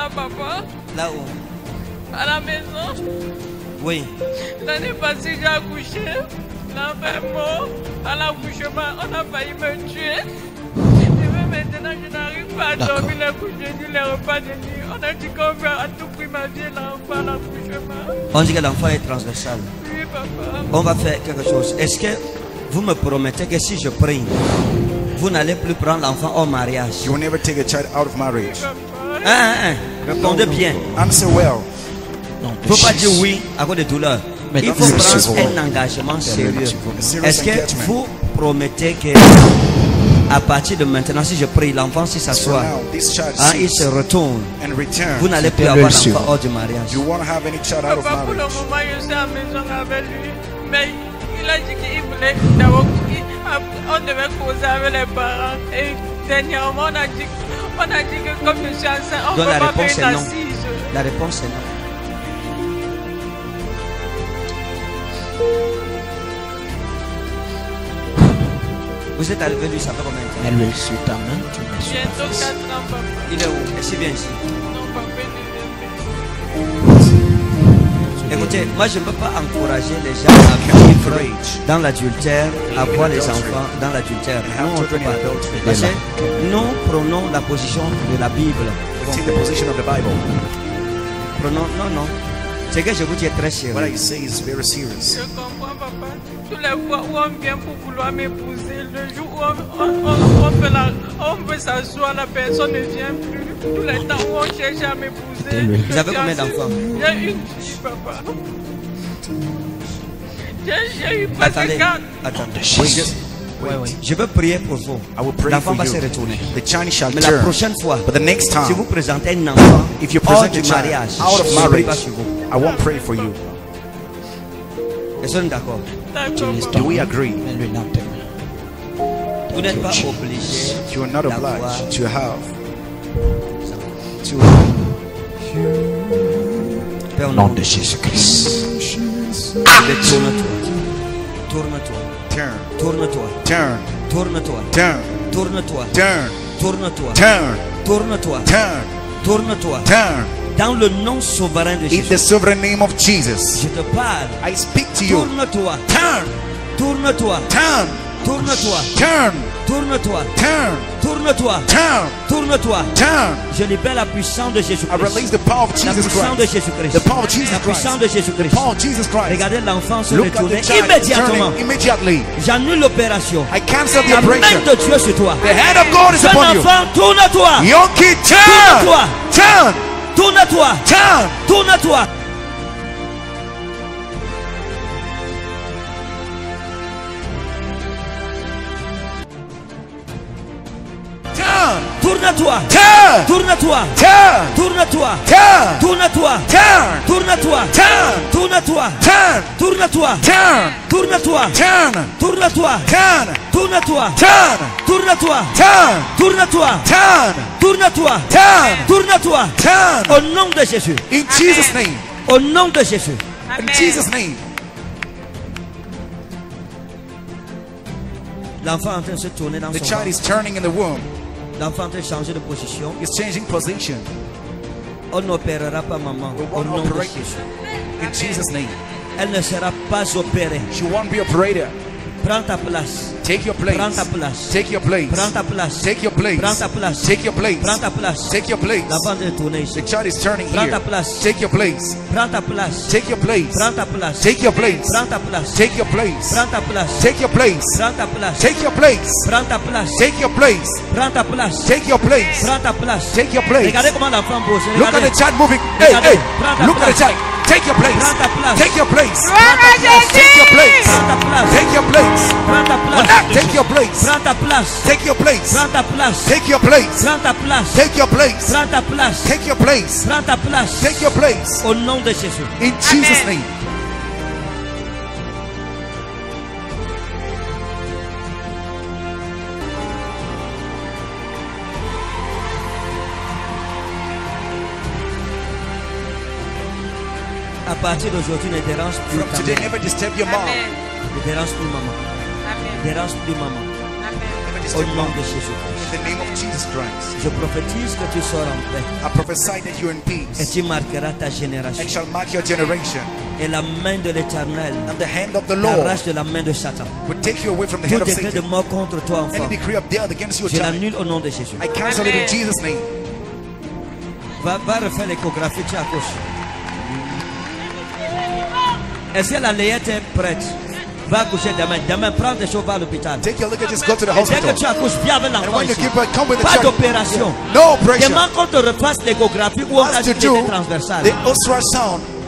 papa. Là où? À la maison. Oui. L'année passée, j'ai accouché. L'enfant est mort. À l'accouchement, on a failli me tuer. Maintenant, je n'arrive pas à dormir les couches de nuit, les repas de nuit. On a dit qu'on veut à tout prix ma vie l'enfant à l'accouchement. On dit que l'enfant est transversal. Oui, papa. On va faire quelque chose. Est-ce que vous me promettez que si je prie, vous n'allez plus prendre l'enfant au mariage? You will never take a child out of marriage. Répondez bien. Answer well. Il ne faut pas dire oui à cause de douleur. Il faut prendre un engagement sérieux. Est-ce que vous promettez que à partir de maintenant, si je prie, l'enfant si s'assoit, il se retourne, vous n'allez plus avoir d'enfant hors du mariage? Papa, pour le moment, je suis à la maison avec lui. Mais il a dit qu'il voulait on devait causer avec les parents. Et dernièrement, on a dit que comme je suis enceinte, on ne peut pas faire une assise. La réponse est non. Vous êtes arrivé, lui, ça fait combien de temps? Bientôt 4 ans, papa. Il est où? Est-ce qu'il vient ici? Non, papa, il Écoutez, moi je ne peux pas encourager les gens à vivre dans l'adultère, à voir les enfants dans l'adultère. Nous, on ne peut pas. Parce que nous prenons la position de la Bible. Prenons, non. Ce que je vous dis est très sérieux. What I say is very serious. Je comprends, papa. Tous les fois où on vient pour vouloir m'épouser, le jour où on veut s'asseoir, la personne ne vient plus. Tous les temps où on cherche à m'épouser. Vous avez combien d'enfants? J'ai une fille, papa. J'ai eu presque 4. Attendez. Oui. Je veux prier pour vous. L'enfant va se retourner. Mais la prochaine fois, si vous présentez un enfant hors du mariage, je ne prie pas sur vous. I won't pray for you. Est-ce que nous sommes d'accord? Do we agree? Vous n'êtes pas obligé. You are not obliged to have. Père, au nom de Jésus-Christ. Tourne-toi. Turn. Tourne-toi. Turn. Tourne-toi. Turn. Tourne-toi. Turn. Tourne-toi. Turn. Tourne-toi. Turn. Tourne-toi. Turn. Dans le nom souverain de In Jésus. the sovereign name of Jesus. Je te parle. I speak to you. Tourne-toi. Turn. Tourne-toi. Turn. Tourne-toi. Turn. Tourne-toi. Turn. Tourne-toi. Turn. Tourne-toi. Turn. Je libère la puissance de I Jésus-Christ. release the power of La Jesus puissance de Christ. Jésus-Christ. The power of Jesus La Christ. puissance de Jésus-Christ. The power of Jesus Christ. Regardez l'enfant se Look at retourner the child immédiatement. turning immediately. J'annule l'opération. I cancel the La main operation. de Dieu sur toi. The hand of God is Jeune upon you. enfant, tourne-toi. Young kid, turn. Tourne-toi. Turn. Tourne-toi. Turn. Tourne-toi. Tourne-toi. Turn. Tourne-toi. Turn. Tourne-toi. Turn. Tourne-toi. Turn. Tourne-toi. Turn. Tourne-toi. Turn. Tourne-toi. Turn. Tourne-toi. Turn. Tourne-toi. Turn. Tourne-toi. Turn. Tourne-toi. Turn. Tourne-toi. Turn. Tourne-toi. Turn. Tourne-toi. Turn. Au nom de Jésus. In Jesus' name. Au nom de Jésus. In Jesus' name. L'enfant est en train de se tourner dans The son child ventre. is turning in the womb. L'enfant est en train de changer de position. He's changing position. On n'opérera pas maman. We Au won't nom de operate Jésus. in Jesus' name. Elle ne sera pas opérée. She won't be operated. Prends ta place. Take your place. Prends ta place. Take your place. Prends ta place. Take your place. Prends ta place. Take your place. Prends ta place. Take your place. L'enfant est tourné ici. The child is turning Prends here. ta place. Take your place. Prends ta place. Take your place. Prends ta place. Take your place. Prends ta place. Take your place. Prends ta place. Take your place. Prends ta place. Take your place. Prends ta place. Take your place. Prends ta place. Take your place. Prends ta place. Take your place. Regardez comment l'enfant bouge. Look at Regardez. the child moving. Hey, Regardez. hey. Prends ta Look at the place. child. Take your place. Prends ta place. Take your place. Prends ta place. Take your place. Prends ta place. Take your place. Prends ta place. Take your place. Prends ta place. Take your place. Prends ta place. Take your place. Prends ta place. Take your place. Prends ta place. Take your place. Prends ta place. Take your place. Au nom de Jésus. In Jesus' name. À partir d'aujourd'hui, ne dérange plus From ta today, mère. never disturb your mom. Ne dérange plus maman. Ne dérange plus maman. Amen. Never Au disturb your nom mom. de Jésus. In the name of Jesus. Jesus Christ. Je prophétise que tu sors en paix. I prophesy that you're in Et peace tu marqueras ta génération. and shall mark your generation. Et la main de l'Éternel And the hand of the Lord t'arrache de la main de Satan. will take you away from the Tout hand of décret de Satan. mort contre toi, enfant, Any decree of death against your je child, l'annule au nom de Jésus. I cancel it in Jesus' name. Va refaire l'échographie, tu accouches. Est-ce que la layette est prête? Va accoucher demain. Demain, prends des choses, va à l'hôpital. Take your luggage, just go to the Dès que hospital. tu accouches, viens avec And l'enfant when you ici. give birth, come with the Pas child. d'opération. No operation. Demande qu'on te refasse l'échographie ou on a Ask dit to qu'il do était transversale. the ultrasound